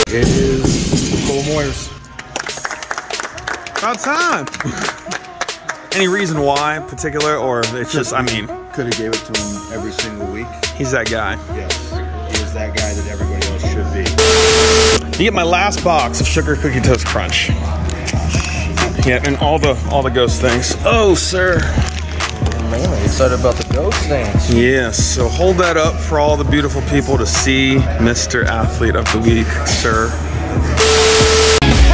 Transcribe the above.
It is Cole Moyers. About time. Any reason why particular, or it's just, I mean, could have gave it to him every single week. He's that guy. Yes, he is that guy that everybody else should be. You get my last box of Sugar Cookie Toast Crunch. Yeah, and all the ghost things. Oh, sir. Man, excited about the ghost things. Yes, so hold that up for all the beautiful people to see, Mr. Athlete of the Week, sir.